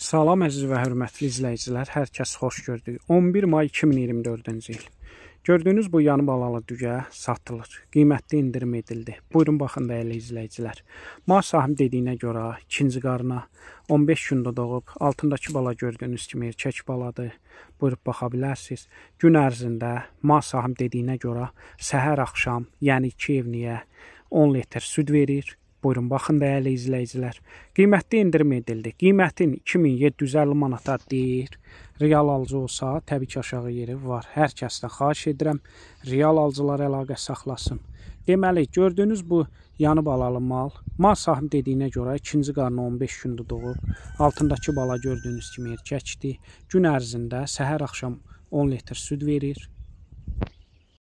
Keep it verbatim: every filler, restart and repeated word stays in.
Salam əziz və hörmətli izləyicilər, hər kəs xoş gördük. on bir may iki min iyirmi dördüncü il. Gördüyünüz bu yanı balalı dügə satılır. Qiymətli indirim edildi. Buyurun baxın dəyərli izləyicilər. Mal sahib dediyinə görə ikinci qarına on beş gündə doğub, altındakı bala gördüyünüz kimi erkək baladır. Buyurub baxa bilərsiniz. Gün ərzində mal sahib dediyinə görə səhər axşam, yəni iki evliyə on litr süd verir. Buyurun baxın dəyərli izləyicilər. Qiymətli indirim edildi. Qiymətin iki min yeddi yüz əlli manata deyir. Real alıcı olsa təbii ki aşağı yeri var. Hər kəsdən xahiş edirəm real alıcılar əlaqə saxlasın. Deməli gördüyünüz bu yanı balalı mal, mal sahib dediyinə görə ikinci qarnı on beş gündə doğub, altındakı bala gördüyünüz kimi erkəkdir. Gün ərzində səhər axşam on litr süd verir.